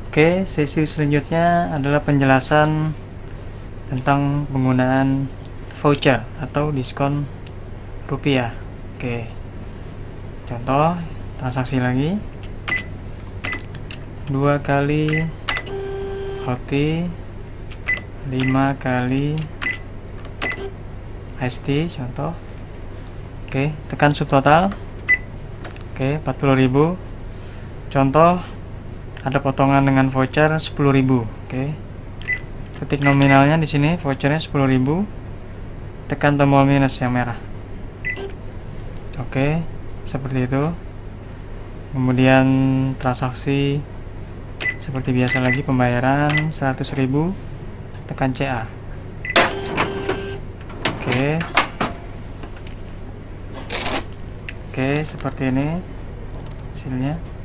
Oke, sesi selanjutnya adalah penjelasan tentang penggunaan voucher atau diskon rupiah. Oke, contoh transaksi lagi, 2 kali OT, 5 kali ST contoh. Oke, tekan subtotal. Oke, 40.000. Contoh ada potongan dengan voucher 10.000. Oke, ketik nominalnya di sini, vouchernya 10.000, tekan tombol minus yang merah. Oke, seperti itu. Kemudian transaksi seperti biasa lagi, pembayaran 100.000, tekan CA. Oke, seperti ini hasilnya.